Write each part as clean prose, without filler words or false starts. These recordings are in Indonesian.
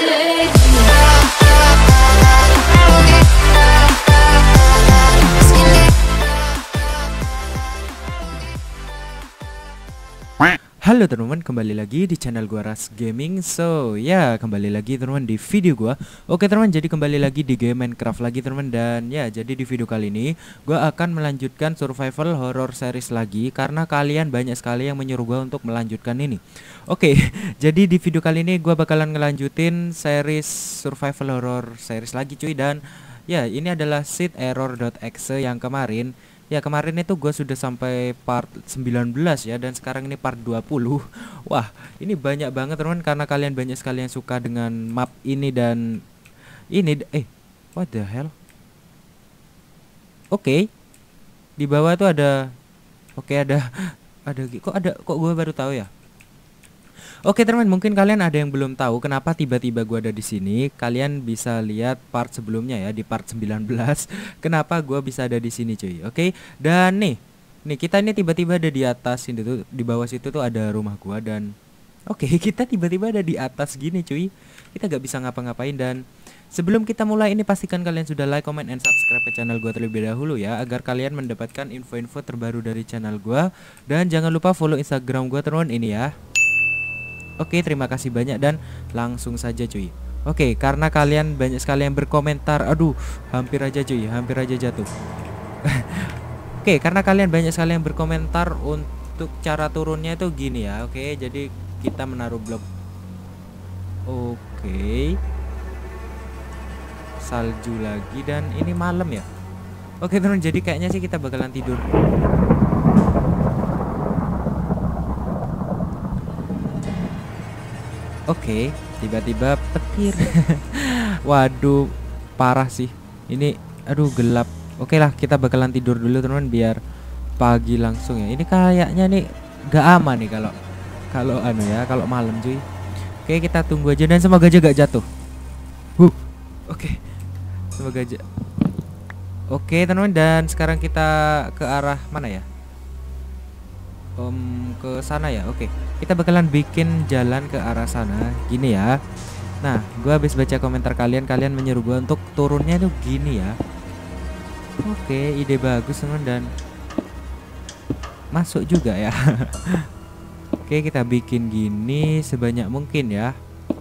Halo teman-teman, kembali lagi di channel gua Ras Gaming. So ya, kembali lagi teman-teman di video gua. Oke teman-teman, jadi kembali lagi di game Minecraft lagi teman-teman. Dan ya, jadi di video kali ini gua akan melanjutkan survival horror series lagi, karena kalian banyak sekali yang menyuruh gua untuk melanjutkan ini. Oke, jadi di video kali ini gua bakalan ngelanjutin series survival horror series lagi cuy. Dan ya, ini adalah SeedError.exe yang kemarin. Ya, kemarin itu gue sudah sampai part 19 ya, dan sekarang ini part 20. Wah, ini banyak banget teman-teman, karena kalian banyak sekali yang suka dengan map ini. Dan ini what the hell? Oke. Di bawah tuh ada kok gue baru tahu ya. Oke teman, mungkin kalian ada yang belum tahu kenapa tiba-tiba gua ada di sini. Kalian bisa lihat part sebelumnya ya, di part 19. Kenapa gua bisa ada di sini cuy. Oke. Dan nih kita ini tiba-tiba ada di atas ini tuh, di bawah situ tuh ada rumah gua. Dan oke, kita tiba-tiba ada di atas gini cuy. Kita gak bisa ngapa-ngapain. Dan sebelum kita mulai ini, pastikan kalian sudah like, comment, and subscribe ke channel gua terlebih dahulu ya, agar kalian mendapatkan info-info terbaru dari channel gua. Dan jangan lupa follow Instagram gua teman ini ya. Oke, terima kasih banyak dan langsung saja cuy. Oke, karena kalian banyak sekali yang berkomentar. Aduh, hampir aja cuy, hampir aja jatuh. Oke, karena kalian banyak sekali yang berkomentar untuk cara turunnya itu gini ya. Oke, jadi kita menaruh blok. Oke, salju lagi, dan ini malam ya. Oke teman, jadi kayaknya sih kita bakalan tidur. Oke, tiba-tiba petir. Waduh, parah sih. Ini aduh gelap. Oke lah, kita bakalan tidur dulu teman-teman, biar pagi langsung ya. Ini kayaknya nih gak aman nih kalau malam cuy. Oke, kita tunggu aja, dan semoga aja gak jatuh. Oke. Semoga aja. Oke teman-teman, dan sekarang kita ke arah mana ya? Ke sana ya. Oke, kita bakalan bikin jalan ke arah sana gini ya. Nah, gua habis baca komentar kalian menyuruh gua untuk turunnya tuh gini ya. Oke, ide bagus teman, dan masuk juga ya. Oke, kita bikin gini sebanyak mungkin ya.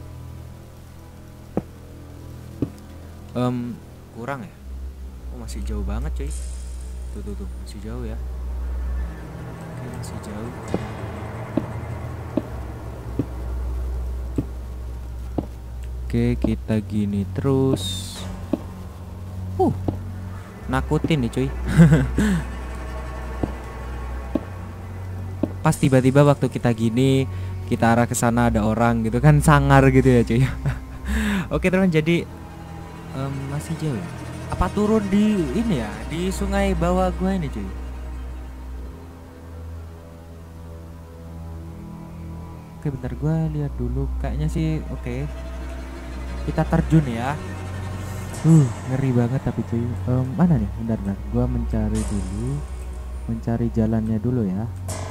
Kurang ya. Oh, masih jauh banget cuy. Tuh masih jauh ya. Masih jauh. Oke, kita gini terus. Nakutin nih cuy. Pas tiba-tiba waktu kita gini, kita arah ke sana ada orang gitu kan, sangar gitu ya cuy. Oke teman, jadi masih jauh. Apa turun di ini ya, di sungai bawah gua ini cuy? Oke, bentar gua lihat dulu. Kayaknya sih oke. Kita terjun ya. Ngeri banget tapi cuy. Mana nih? Bentar. Gua mencari jalannya dulu ya.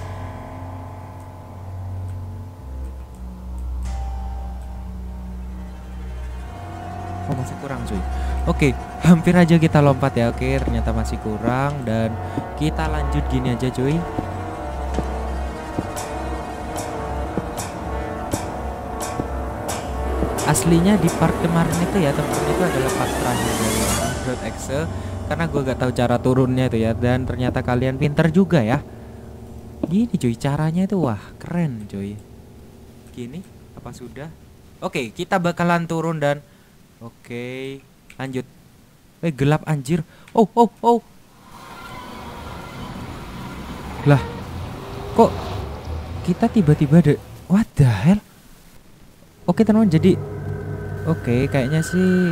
Oh, masih kurang cuy. Oke, hampir aja kita lompat ya. Oke, ternyata masih kurang, dan kita lanjut gini aja cuy. Aslinya di part kemarin itu ya teman-teman, itu adalah part terakhir dari Minecraft.exe, karena gue gak tahu cara turunnya itu ya. Dan ternyata kalian pinter juga ya. Gini cuy caranya itu, wah keren cuy. Gini, apa sudah? Oke, kita bakalan turun dan oke, lanjut. Gelap anjir. Oh. Lah, kok kita tiba-tiba ada, what the hell? Oke teman-teman, jadi oke, kayaknya sih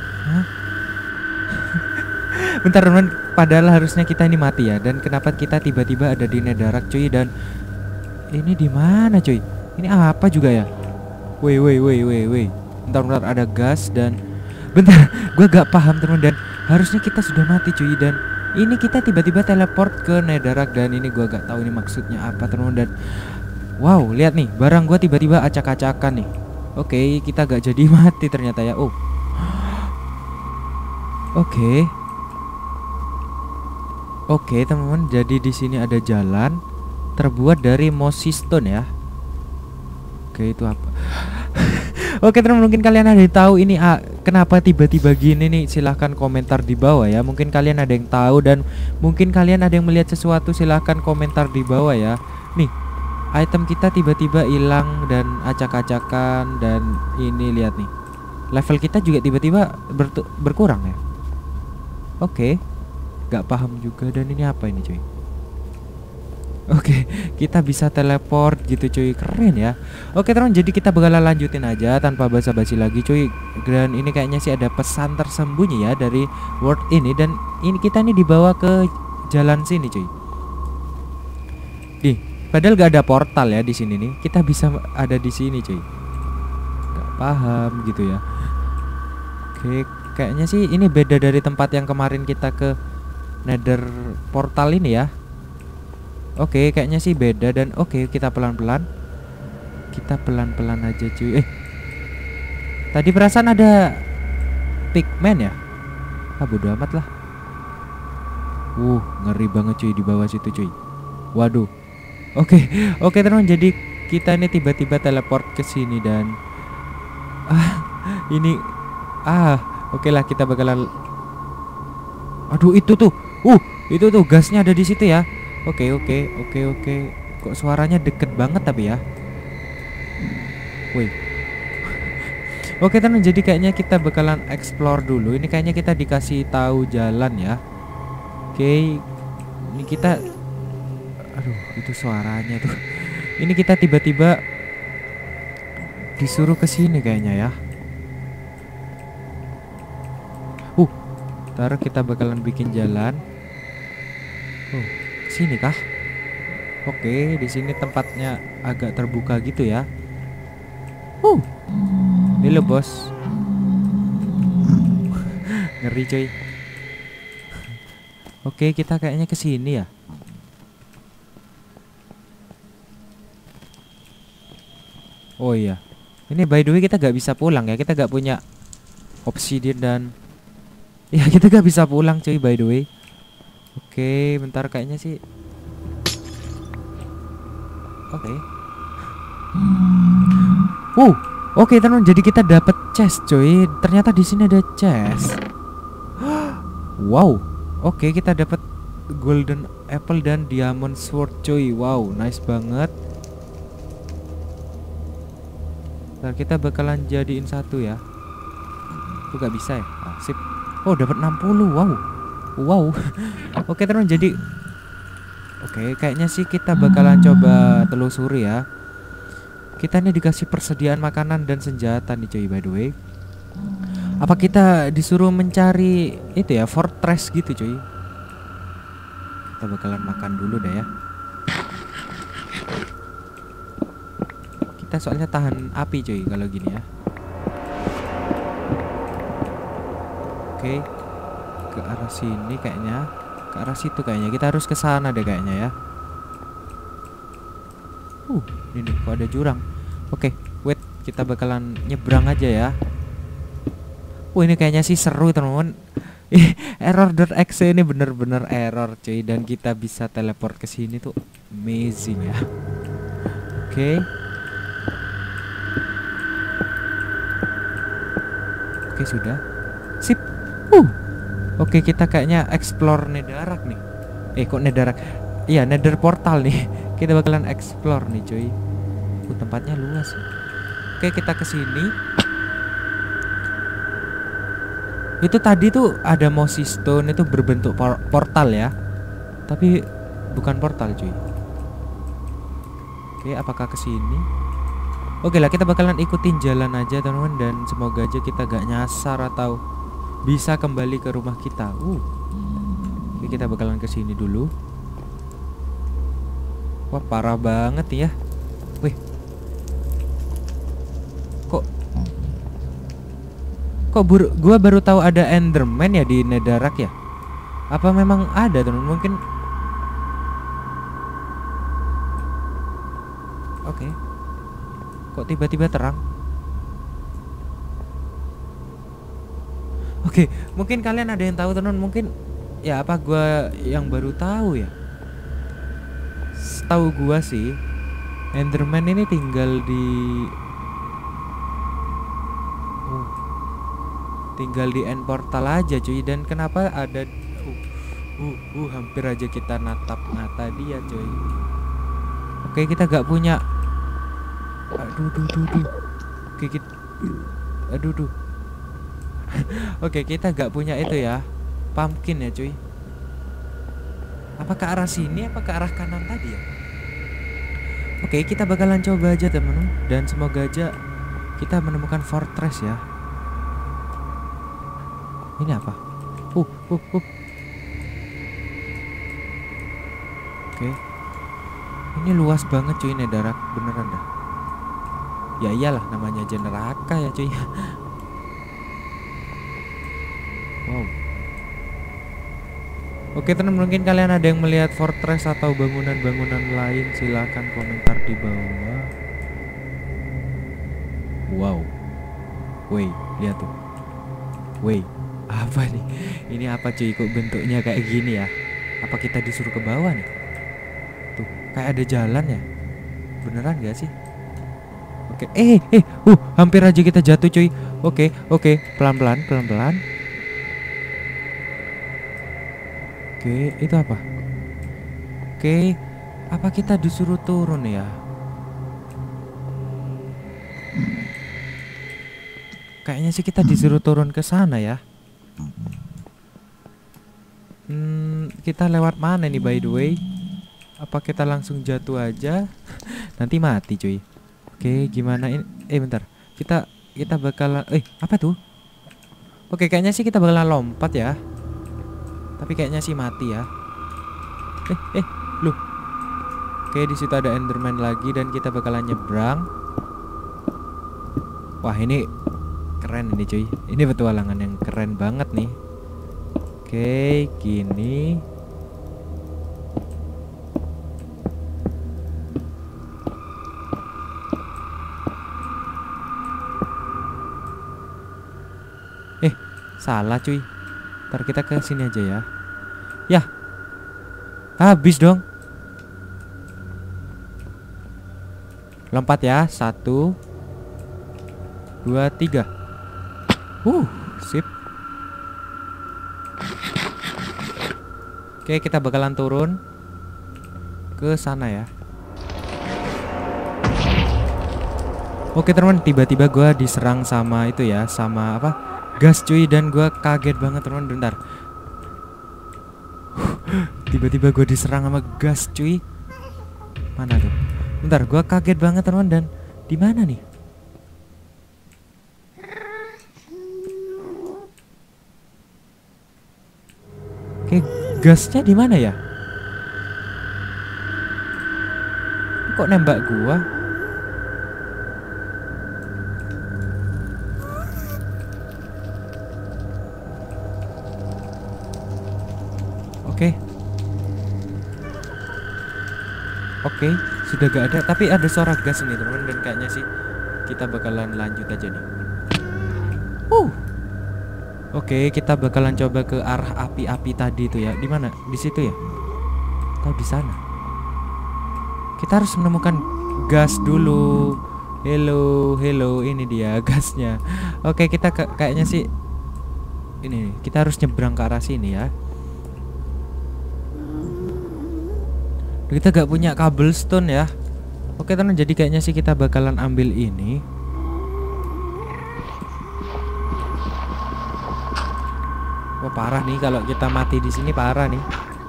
bentar teman, padahal harusnya kita ini mati ya. Dan kenapa kita tiba-tiba ada di Netherrack cuy? Dan ini di mana cuy? Ini apa juga ya? Woi. Bentar, ada gas dan bentar, gua gak paham teman. Dan harusnya kita sudah mati cuy, dan ini kita tiba-tiba teleport ke Netherrack, dan ini gua gak tahu ini maksudnya apa teman. Dan wow, lihat nih, barang gua tiba-tiba acak-acakan nih. Oke, kita gak jadi mati ternyata ya. Oh. Oke. Oke, teman-teman, jadi di sini ada jalan terbuat dari mossy stone ya. Oke, itu apa? Oke, teman, mungkin kalian ada yang tahu ini kenapa tiba-tiba gini nih? Silahkan komentar di bawah ya. Mungkin kalian ada yang tahu dan mungkin kalian ada yang melihat sesuatu, silahkan komentar di bawah ya. Nih, item kita tiba-tiba hilang dan acak-acakan, dan ini lihat nih. Level kita juga tiba-tiba berkurang ya. Oke, gak paham juga. Dan ini apa ini cuy? Oke, kita bisa teleport gitu cuy, keren ya. Oke teman, jadi kita bakalan lanjutin aja tanpa basa-basi lagi cuy. Dan ini kayaknya sih ada pesan tersembunyi ya dari world ini. Dan ini kita nih dibawa ke jalan sini cuy. Nih, padahal gak ada portal ya di sini nih. Kita bisa ada di sini cuy. Gak paham gitu ya. Oke, kayaknya sih ini beda dari tempat yang kemarin kita ke Nether portal ini ya. Oke, kayaknya sih beda. Dan oke, kita pelan-pelan. Kita pelan-pelan aja cuy. Tadi perasaan ada pigman ya. Bodo amat lah. Ngeri banget cuy di bawah situ cuy. Waduh. Oke teman, jadi kita ini tiba-tiba teleport ke sini dan ini oke lah, kita bakalan. Aduh, itu tuh. Itu tuh gasnya ada di situ ya. Oke. Kok suaranya deket banget tapi ya. Wih. Oke teman, jadi kayaknya kita bakalan explore dulu. Ini kayaknya kita dikasih tahu jalan ya. Oke. Ini kita. Aduh, itu suaranya tuh. Ini kita tiba-tiba disuruh ke sini kayaknya ya. Ntar kita bakalan bikin jalan. Sini kah? Oke, di sini tempatnya agak terbuka gitu ya. Ini lo bos. Ngeri coy. Oke, kita kayaknya ke sini ya. Oh iya. Ini by the way kita gak bisa pulang ya. Kita gak punya obsidian dan ya kita gak bisa pulang cuy by the way. Oke, bentar kayaknya sih. Oke. Oke teman, jadi kita dapat chest cuy. Ternyata di sini ada chest. Wow. Oke, kita dapat golden apple dan diamond sword cuy. Wow, nice banget. Ntar kita bakalan jadiin satu ya. Tuh gak bisa ya. Sip. Dapat 60. Wow. Oke teman, jadi kayaknya sih kita bakalan coba telusuri ya. Kita nih dikasih persediaan makanan dan senjata nih cuy by the way. Apa kita disuruh mencari itu ya, fortress gitu cuy. Kita bakalan makan dulu deh ya. Kita soalnya tahan api cuy kalau gini ya. Oke, ke arah sini kayaknya, ke arah situ kayaknya. Kita harus ke sana deh kayaknya ya. Ini kok ada jurang. Oke, wait, kita bakalan nyebrang aja ya. Ini kayaknya sih seru teman-teman. Error.exe ini bener-bener error cuy, dan kita bisa teleport ke sini tuh amazing ya. Oke, sudah. Sip. Oke, kita kayaknya explore Netherrack nih. Kok Netherrack? Iya, Nether portal nih. Kita bakalan explore nih, cuy. Tempatnya luas ya. Oke, kita ke sini. Itu tadi tuh ada mossy stone itu berbentuk portal ya. Tapi bukan portal, cuy. Oke, apakah ke sini? Oke lah, kita bakalan ikutin jalan aja, teman-teman, dan semoga aja kita gak nyasar atau bisa kembali ke rumah kita. Oke, kita bakalan ke sini dulu. Wah, parah banget ya. Wih. Kok gua baru tahu ada Enderman ya di Netherrack ya? Apa memang ada, teman? Mungkin. Oke. Kok tiba-tiba terang? Oke, mungkin kalian ada yang tahu teman, mungkin ya apa gua yang baru tahu ya. Setahu gua sih Enderman ini tinggal di end portal aja cuy. Dan kenapa ada hampir aja kita natap mata dia cuy. Oke, kita gak punya. Oke, Oke, kita gak punya itu ya, pumpkin ya cuy. Apa ke arah sini, apa ke arah kanan tadi ya? Oke, kita bakalan coba aja teman-teman. Dan semoga aja kita menemukan fortress ya. Ini apa? Oke. Ini luas banget cuy, Netherrack beneran dah. Ya iyalah, namanya aja neraka ya cuy. Wow. Oke teman, mungkin kalian ada yang melihat fortress atau bangunan-bangunan lain, silahkan komentar di bawah. Wow. Woi, lihat tuh. Woi, apa nih? Ini apa cuy, kok bentuknya kayak gini ya? Apa kita disuruh ke bawah nih? Tuh, kayak ada jalan ya? Beneran gak sih? Oke, hampir aja kita jatuh cuy. Oke, pelan-pelan. Oke, itu apa? Oke, apa kita disuruh turun ya? Kayaknya sih kita disuruh turun ke sana ya. Kita lewat mana nih by the way? Apa kita langsung jatuh aja? Nanti mati cuy. Oke, gimana ini? Bentar. Kita bakalan apa tuh? Oke, kayaknya sih kita bakalan lompat ya. Tapi kayaknya sih mati ya. Loh. Oke, di situ ada Enderman lagi dan kita bakalan nyebrang. Wah, ini keren ini cuy. Ini petualangan yang keren banget nih. Oke, gini. Salah cuy. Ntar kita ke sini aja ya. Yah. Habis dong. Lompat ya. 1 2 3. Sip. Oke, kita bakalan turun ke sana ya. Oke teman, tiba-tiba gua diserang sama itu ya, sama apa? Gas cuy, dan gua kaget banget teman. Bentar. Tiba-tiba gue diserang sama gas cuy. Mana tuh? Bentar, gua kaget banget teman. Dan di mana nih? Oke, gasnya di mana ya? Kok nembak gua? Oke, sudah gak ada, tapi ada suara gas nih teman, dan kayaknya sih kita bakalan lanjut aja nih. Oke, kita bakalan coba ke arah api-api tadi itu ya. Di mana? Di situ ya? Atau di sana? Kita harus menemukan gas dulu. Hello, ini dia gasnya. Oke, kita kayaknya sih ini kita harus nyebrang ke arah sini ya. Kita gak punya cobblestone ya. Oke teman, jadi kayaknya sih kita bakalan ambil ini. Wah, parah nih kalau kita mati di sini, parah nih.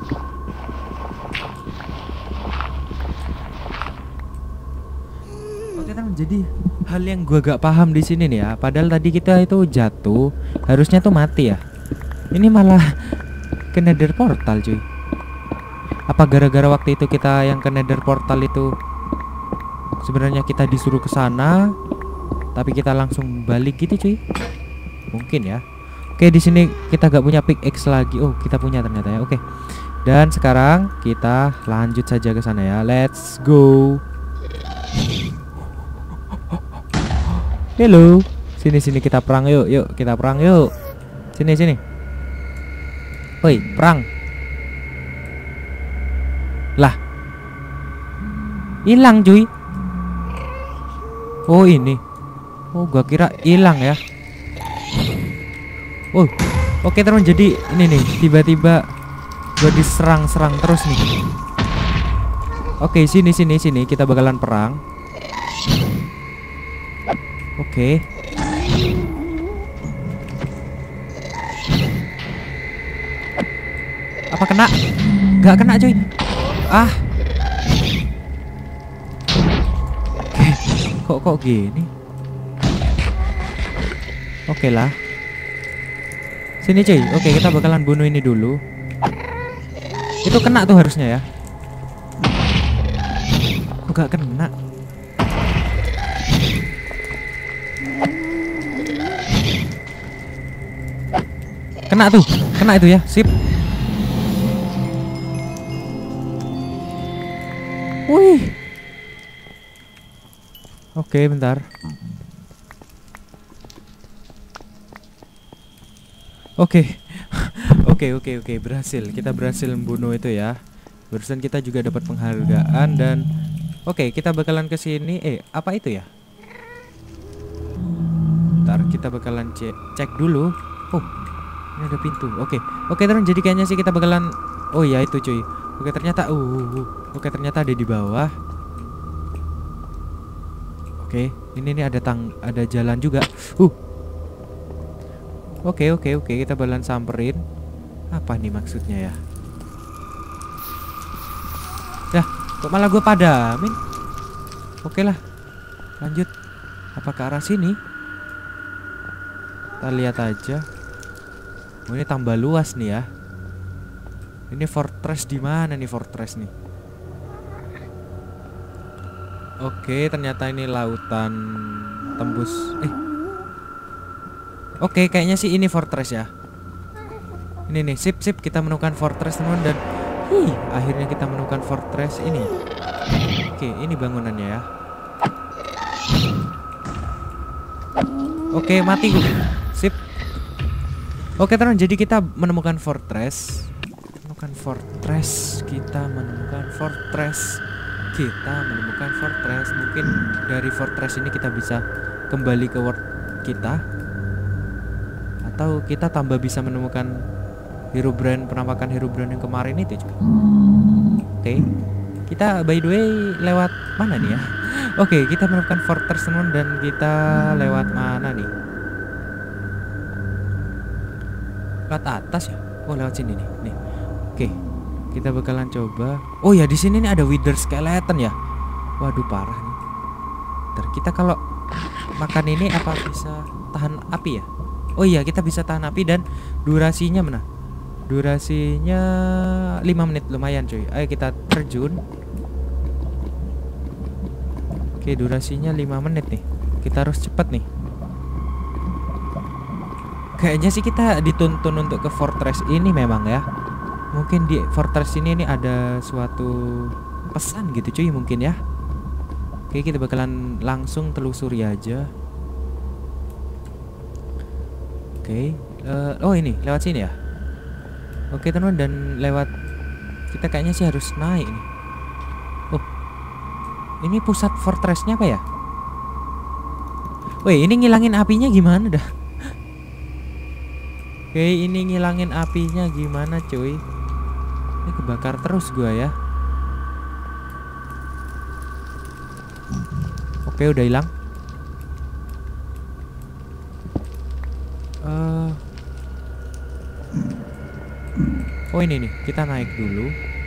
Oke teman, jadi hal yang gua gak paham di sini nih ya. Padahal tadi kita itu jatuh, harusnya tuh mati ya. Ini malah ke nether portal cuy. Apa gara-gara waktu itu kita yang ke nether portal itu sebenarnya kita disuruh ke sana, tapi kita langsung balik gitu cuy? Mungkin ya. Oke, di sini kita gak punya pickaxe lagi. Oh, kita punya ternyata ya. Oke. Dan sekarang kita lanjut saja ke sana ya. Let's go. Hello. Sini kita perang yuk. Kita perang yuk. Sini sini. Woi, perang. Lah. Hilang cuy. Oh ini. Oh gua kira hilang ya. Oh. Oke teman, jadi ini nih tiba-tiba gua diserang-serang terus nih. Oke, sini kita bakalan perang. Oke. Apa kena? Gak kena cuy. Ah. Oke. Kok gini? Oke lah. Sini cuy. Oke, kita bakalan bunuh ini dulu. Itu kena tuh harusnya ya. Kok gak kena? Kena tuh. Kena itu ya. Sip. Wih. Oke, bentar. Oke. Oke, berhasil. Kita berhasil membunuh itu ya. Barusan kita juga dapat penghargaan dan oke, kita bakalan ke sini. Apa itu ya? Ntar kita bakalan cek dulu. Oh, ini ada pintu. Oke, teman. Jadi kayaknya sih kita bakalan. Oh ya itu cuy. Oke, ternyata oke, ternyata ada di bawah. Oke, ini ada jalan juga. Oke, kita bakalan samperin. Apa nih maksudnya ya? Dah, kok malah gue padamin? Oke lah, lanjut. Apa ke arah sini? Kita lihat aja. Oh, ini tambah luas nih ya. Ini fortress di mana nih fortress nih? Oke, ternyata ini lautan tembus. Oke, kayaknya sih ini fortress ya. Ini nih, sip kita menemukan fortress teman dan akhirnya kita menemukan fortress ini. Oke, ini bangunannya ya. Oke, mati gue. Sip. Oke, teman, jadi kita menemukan fortress. Kita menemukan fortress. Mungkin dari fortress ini kita bisa kembali ke world kita, atau kita tambah bisa menemukan penampakan Herobrine yang kemarin itu juga. Oke, kita by the way lewat mana nih ya? Oke, kita menemukan fortress teman dan kita lewat mana nih? Lewat atas ya? Oh, lewat sini nih. Oke, kita bakalan coba. Oh ya, di sini nih ada wither skeleton ya. Waduh, parah nih. Ntar kita kalau makan ini apa bisa tahan api ya? Oh iya, kita bisa tahan api dan durasinya mana? Durasinya 5 menit, lumayan cuy. Ayo kita terjun. Oke, durasinya 5 menit nih. Kita harus cepat nih. Kayaknya sih kita dituntun untuk ke fortress ini memang ya. Mungkin di fortress ini ada suatu pesan gitu cuy mungkin ya. Oke, kita bakalan langsung telusuri aja. Oke, oh ini lewat sini ya. Oke teman, dan lewat kita kayaknya sih harus naik nih. Oh, ini pusat fortressnya apa ya? Woi, ini ngilangin apinya gimana dah? Oke, ini ngilangin apinya gimana cuy? Ini kebakar terus gua ya. Oke, udah hilang. Oh ini nih, kita naik dulu.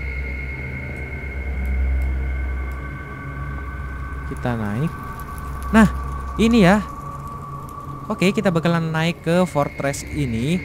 Kita naik. Nah, ini ya. Oke, kita bakalan naik ke fortress ini.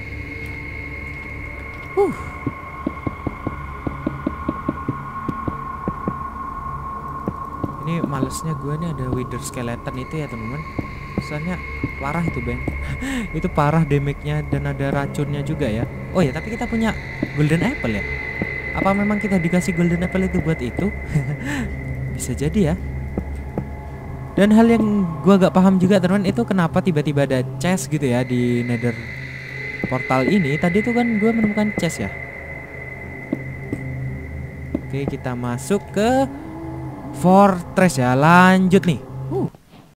Ini malesnya gue nih ada wither skeleton itu ya teman-teman. Soalnya parah itu bang. Itu parah damage-nya dan ada racunnya juga ya. Oh ya, tapi kita punya golden apple ya. Apa memang kita dikasih golden apple itu buat itu? Bisa jadi ya. Dan hal yang gua gak paham juga teman, itu kenapa tiba-tiba ada chest gitu ya di nether portal ini tadi tuh kan gue menemukan chest ya. Oke, kita masuk ke fortress ya. Lanjut nih.